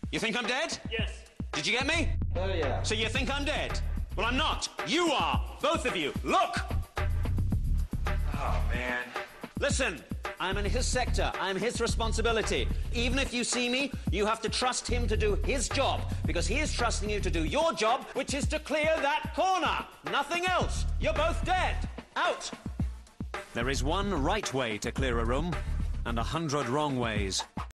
You think I'm dead? Yes. Did you get me? Oh, yeah. So you think I'm dead? Well, I'm not. You are. Both of you. Look! Oh, man. Listen, I'm in his sector. I'm his responsibility. Even if you see me, you have to trust him to do his job, because he is trusting you to do your job, which is to clear that corner. Nothing else. You're both dead. Out. There is one right way to clear a room, and 100 wrong ways.